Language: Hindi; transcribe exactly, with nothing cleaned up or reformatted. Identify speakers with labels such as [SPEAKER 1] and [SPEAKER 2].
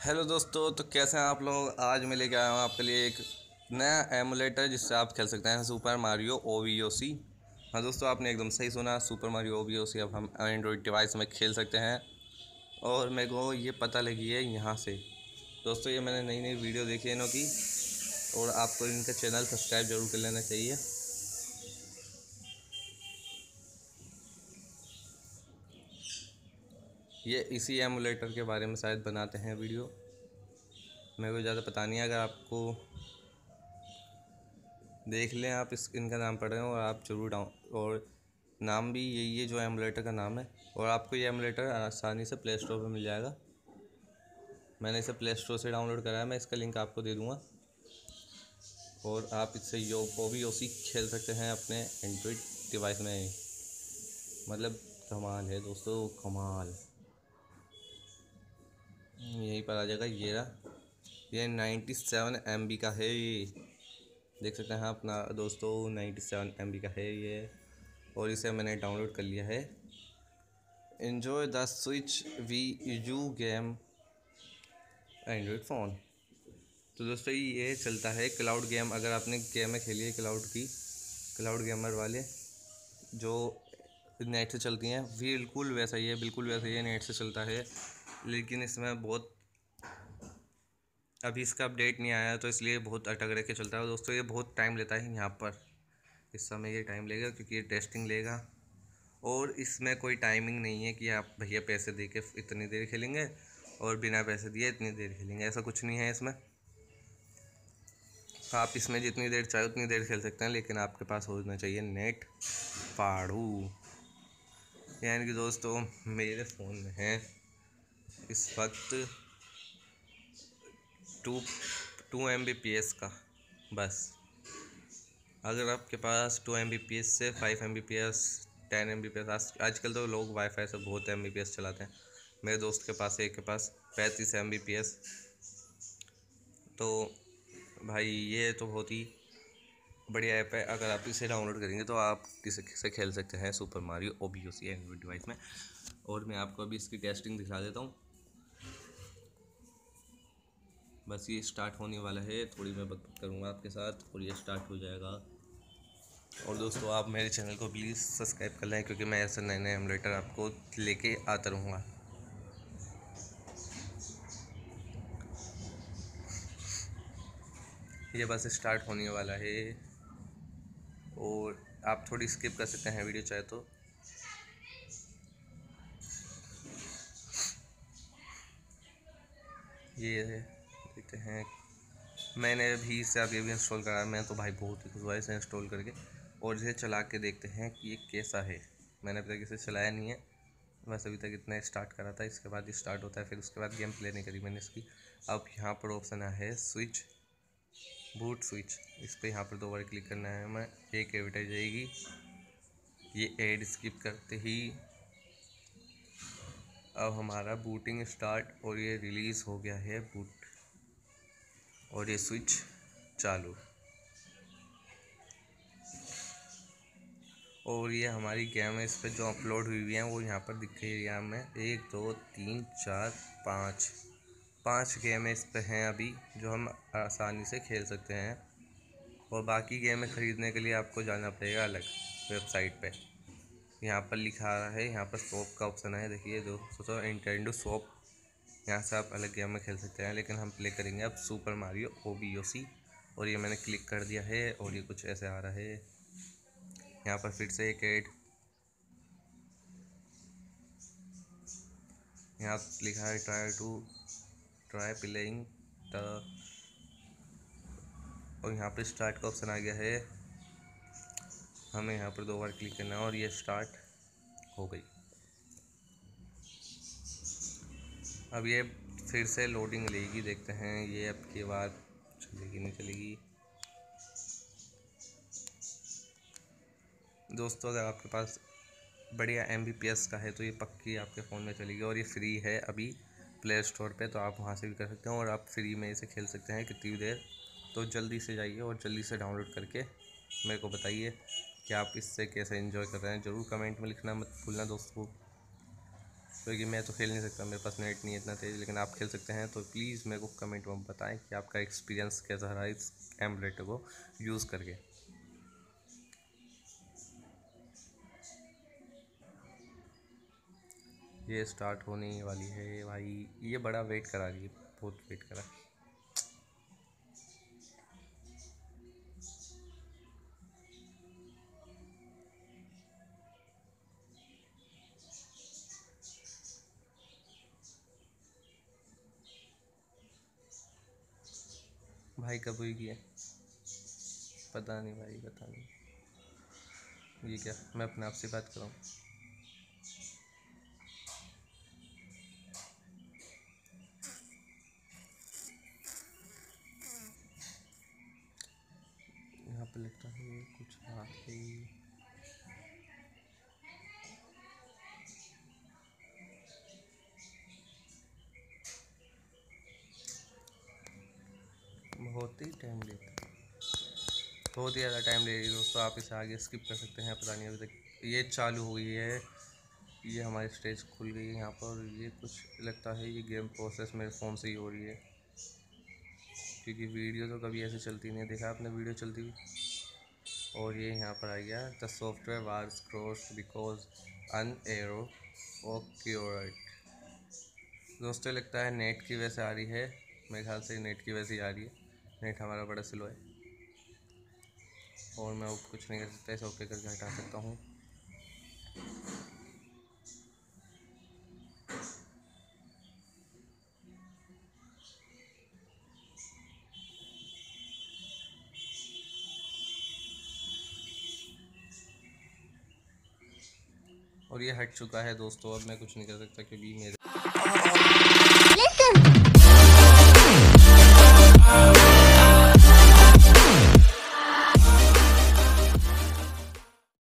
[SPEAKER 1] हेलो दोस्तों, तो कैसे हैं आप लोग। आज मैं लेके आया हूँ आपके लिए एक नया एमुलेटर जिससे आप खेल सकते हैं Super Mario O V O C. हाँ दोस्तों, आपने एकदम सही सुना, Super Mario O V O C अब हम एंड्रॉयड डिवाइस में खेल सकते हैं। और मेरे को ये पता लगी है यहाँ से। दोस्तों, ये मैंने नई नई वीडियो देखी है इन्हों की, और आपको इनका चैनल सब्सक्राइब जरूर कर लेना चाहिए। ये इसी एमुलेटर के बारे में शायद बनाते हैं वीडियो, मेरे को ज़्यादा पता नहीं है। अगर आपको देख लें, आप इस इनका नाम पढ़ रहे हैं और आप जरूर डाउन, और नाम भी यही है जो एमुलेटर का नाम है। और आपको ये एमुलेटर आसानी से प्ले स्टोर पर मिल जाएगा। मैंने इसे प्ले स्टोर से डाउनलोड कराया, मैं इसका लिंक आपको दे दूँगा। और आप इससे यो ओ वी ओ सी खेल सकते हैं अपने एंड्रॉयड डिवाइस में। मतलब कमाल है दोस्तों, कमाल। यहीं पर आ जाएगा, ये रहा। ये नाइन्टी सेवन एम बी का है। ये देख सकते हैं अपना दोस्तों, नाइन्टी सेवन एम बी का है ये। और इसे मैंने डाउनलोड कर लिया है। Enjoy the Switch Wii U game Android phone. तो दोस्तों, ये चलता है क्लाउड गेम। अगर आपने गेम खेली है क्लाउड की, क्लाउड गेमर वाले जो नेट से चलती हैं, बिल्कुल वैसा ही है, बिल्कुल वैसा ही है, नेट से चलता है। लेकिन इसमें बहुत, अभी इसका अपडेट नहीं आया तो इसलिए बहुत अटक रह के चलता है दोस्तों। ये बहुत टाइम लेता है यहाँ पर, इस समय ये टाइम लेगा क्योंकि ये टेस्टिंग लेगा। और इसमें कोई टाइमिंग नहीं है कि आप भैया पैसे दे के इतनी देर खेलेंगे और बिना पैसे दिए इतनी देर खेलेंगे, ऐसा कुछ नहीं है इसमें। आप इसमें जितनी देर चाहे उतनी देर खेल सकते हैं, लेकिन आपके पास होना चाहिए नेट पाड़ू। यानी कि दोस्तों, मेरे फ़ोन में है इस वक्त two two M B P S का बस। अगर आपके पास two M B P S से five M B P S, ten M B P S, आजकल तो लोग वाईफाई से बहुत एम बी पी एस चलाते हैं। मेरे दोस्त के पास एक के पास पैंतीस एम बी पी एस। तो भाई ये तो बहुत ही बढ़िया ऐप है। अगर आप इसे डाउनलोड करेंगे तो आप इसे खेल सकते हैं Super Mario O V O C Android device में। और मैं आपको अभी इसकी टेस्टिंग दिखा देता हूँ। बस ये स्टार्ट होने वाला है, थोड़ी मैं बक बक करूँगा आपके साथ और ये स्टार्ट हो जाएगा। और दोस्तों, आप मेरे चैनल को प्लीज़ सब्सक्राइब कर लें, क्योंकि मैं ऐसे नए नए एमुलेटर आपको लेके आता रहूँगा। ये बस स्टार्ट होने वाला है, और आप थोड़ी स्किप कर सकते हैं वीडियो चाहे तो। ये देखते हैं, मैंने भी इसे अभी अभी इंस्टॉल करा। मैं तो भाई बहुत ही खुश हुआ इसे इंस्टॉल करके। और इसे चला के देखते हैं कि ये कैसा है। मैंने अभी तक इसे चलाया नहीं है, बस अभी तक इतना स्टार्ट करा था। इसके बाद स्टार्ट होता है, फिर उसके बाद गेम प्ले नहीं करी मैंने इसकी। अब यहाँ पर ऑप्शन है स्विच, बूट स्विच। इस पर यहाँ पर दो बार क्लिक करना है हमें, एक एडवर्टाइज आएगी। ये एड स्किप करते ही अब हमारा बूटिंग स्टार्ट, और ये रिलीज़ हो गया है बूट, और ये स्विच चालू। और ये हमारी गेम है, इस पर जो अपलोड हुई हुई हैं वो यहाँ पर दिख रही है। यहाँ में एक दो तीन चार पाँच पाँच गेमें इस पर हैं अभी, जो हम आसानी से खेल सकते हैं। और बाकी गेमें ख़रीदने के लिए आपको जाना पड़ेगा अलग वेबसाइट पे। यहाँ पर लिखा है, यहाँ पर शॉप का ऑप्शन है, देखिए दोस्तों, निंटेंडो शॉप। यहाँ से आप अलग गेम में खेल सकते हैं, लेकिन हम प्ले करेंगे अब Super Mario O V O C. और ये मैंने क्लिक कर दिया है, और ये कुछ ऐसे आ रहा है। यहाँ पर फिर से एक ऐड, यहाँ लिखा है try to try playing the, और यहाँ पर स्टार्ट का ऑप्शन आ गया है। हमें यहाँ पर दो बार क्लिक करना है, और ये स्टार्ट हो गई। अब ये फिर से लोडिंग लेगी, देखते हैं ये अब की बार चलेगी नहीं चलेगी। दोस्तों, अगर आपके पास बढ़िया एम बी पी एस का है तो ये पक्की आपके फ़ोन में चलेगी। और ये फ्री है अभी प्ले स्टोर पे, तो आप वहाँ से भी कर सकते हैं, और आप फ्री में इसे खेल सकते हैं कितनी देर। तो जल्दी से जाइए और जल्दी से डाउनलोड करके मेरे को बताइए कि आप इससे कैसे एंजॉय कर रहे हैं। ज़रूर कमेंट में लिखना मत भूलना दोस्तों। क्योंकि मैं तो खेल नहीं सकता, मेरे पास नेट नहीं है इतना तेज़, लेकिन आप खेल सकते हैं। तो प्लीज़ मेरे को कमेंट में बताएं कि आपका एक्सपीरियंस कैसा रहा इस एमुलेटर को यूज़ करके। ये स्टार्ट होने वाली है भाई, ये बड़ा वेट करा रही है, बहुत वेट करा। भाई कब हुई है पता नहीं भाई, पता नहीं। ये क्या, मैं अपने आप से बात कर रहा हूँ। यहाँ पे लगता है कुछ बात है। बहुत ही टाइम लेता है, बहुत ही ज़्यादा टाइम ले रही है दोस्तों। आप इसे आगे स्किप कर सकते हैं, पता नहीं अभी तक ये चालू हुई है। ये हमारी स्टेज खुल गई है यहाँ पर। ये कुछ लगता है ये गेम प्रोसेस मेरे फ़ोन से ही हो रही है, क्योंकि वीडियो तो कभी ऐसे चलती नहीं है, देखा आपने वीडियो चलती हुई। और ये यहाँ पर आ गया, the software was crashed because an error occurred. दोस्तों लगता है नेट की वजह से आ रही है, मेरे ख्याल से नेट की वजह से आ रही है। नेट हमारा बड़ा स्लो है और मैं अब कुछ नहीं कर सकता, इसे ओके करके हटा सकता हूँ। और ये हट चुका है दोस्तों, अब मैं कुछ नहीं कर सकता क्योंकि मेरे